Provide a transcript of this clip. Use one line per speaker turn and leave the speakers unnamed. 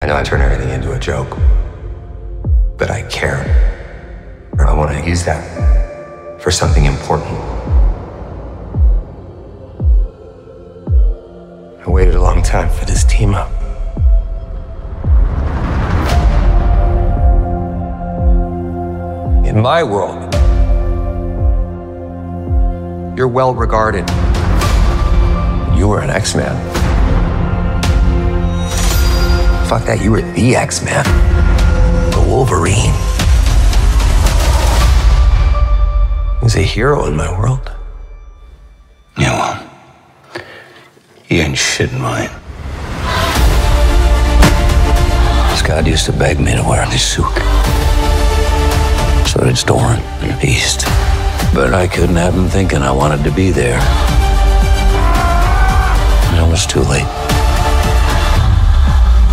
know I turn everything into a joke, but I care. Or I want to use that for something important. I waited a long time for this team up. In my world, you're well regarded. You were an X-Man. Fuck that, you were the X-Man. The Wolverine. He's a hero in my world.
Yeah, well, he ain't shit in mine. Scott used to beg me to wear this suit. So did Doran and Beast. But I couldn't have him thinking I wanted to be there. And it was too late.